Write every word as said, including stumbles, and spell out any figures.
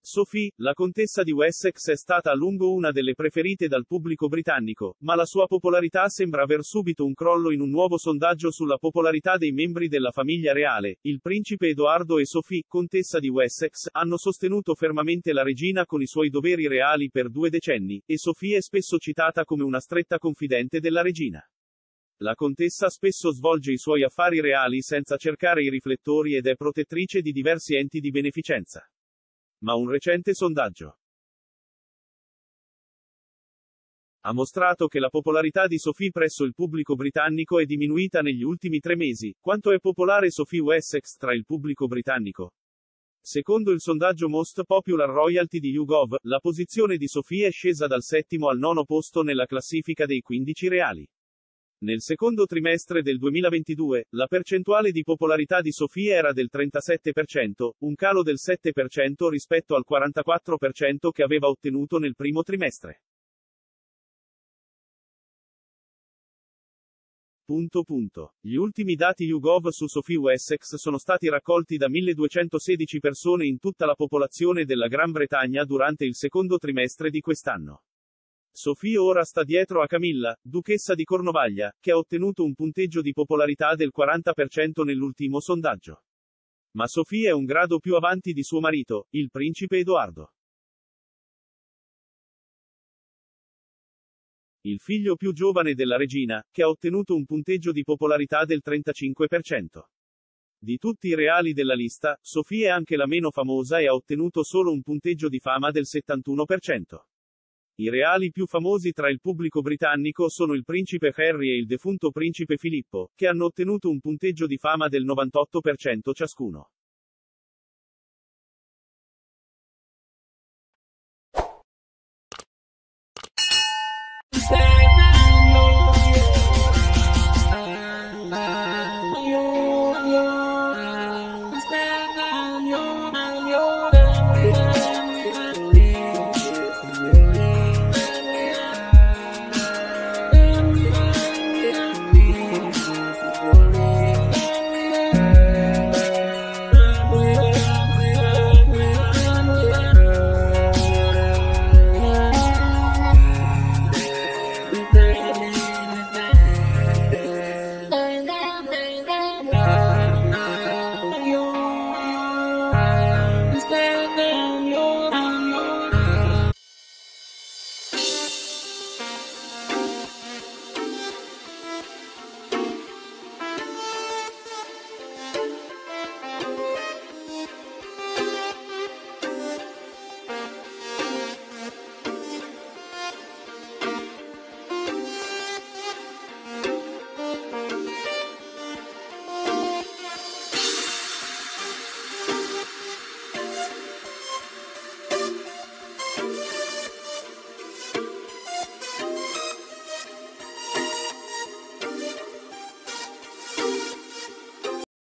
Sophie, la contessa di Wessex, è stata a lungo una delle preferite dal pubblico britannico, ma la sua popolarità sembra aver subito un crollo in un nuovo sondaggio sulla popolarità dei membri della famiglia reale. Il principe Edoardo e Sophie, contessa di Wessex, hanno sostenuto fermamente la regina con i suoi doveri reali per due decenni, e Sophie è spesso citata come una stretta confidente della regina. La contessa spesso svolge i suoi affari reali senza cercare i riflettori ed è protettrice di diversi enti di beneficenza. Ma un recente sondaggio ha mostrato che la popolarità di Sophie presso il pubblico britannico è diminuita negli ultimi tre mesi. Quanto è popolare Sophie Wessex tra il pubblico britannico? Secondo il sondaggio Most Popular Royalty di YouGov, la posizione di Sophie è scesa dal settimo al nono posto nella classifica dei quindici reali. Nel secondo trimestre del duemilaventidue, la percentuale di popolarità di Sophie era del trentasette per cento, un calo del sette per cento rispetto al quarantaquattro per cento che aveva ottenuto nel primo trimestre. Punto punto. Gli ultimi dati YouGov su Sophie Wessex sono stati raccolti da milleduecentosedici persone in tutta la popolazione della Gran Bretagna durante il secondo trimestre di quest'anno. Sophie ora sta dietro a Camilla, duchessa di Cornovaglia, che ha ottenuto un punteggio di popolarità del quaranta per cento nell'ultimo sondaggio. Ma Sophie è un grado più avanti di suo marito, il principe Edoardo. Il figlio più giovane della regina, che ha ottenuto un punteggio di popolarità del trentacinque per cento. Di tutti i reali della lista, Sophie è anche la meno famosa e ha ottenuto solo un punteggio di fama del settantuno per cento. I reali più famosi tra il pubblico britannico sono il principe Harry e il defunto principe Filippo, che hanno ottenuto un punteggio di fama del novantotto per cento ciascuno.